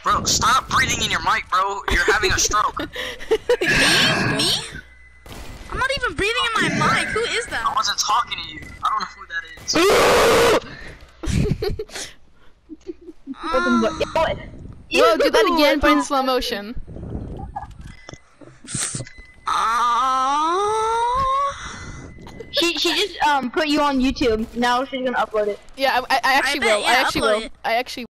Bro, stop breathing in your mic, bro. You're having a stroke. Me? I'm not even breathing in my mic. Who is I that? wasn't talking to you. I don't know who that is. Whoa, do that again, but in slow motion. She just put you on YouTube. Now she's gonna upload it. Yeah, I actually bet, will. yeah, I actually upload will. it. I actually